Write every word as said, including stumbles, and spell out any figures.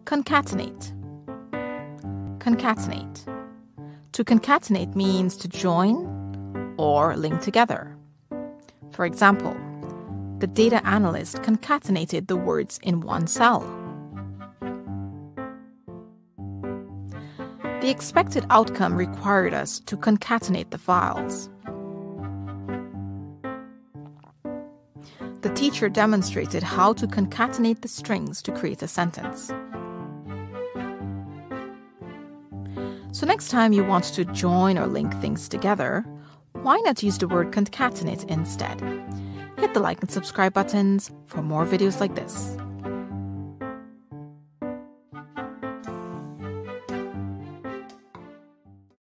Concatenate. Concatenate. To concatenate means to join or link together. For example, the data analyst concatenated the words in one cell. The expected outcome required us to concatenate the files. The teacher demonstrated how to concatenate the strings to create a sentence. So next time you want to join or link things together, why not use the word concatenate instead? Hit the like and subscribe buttons for more videos like this.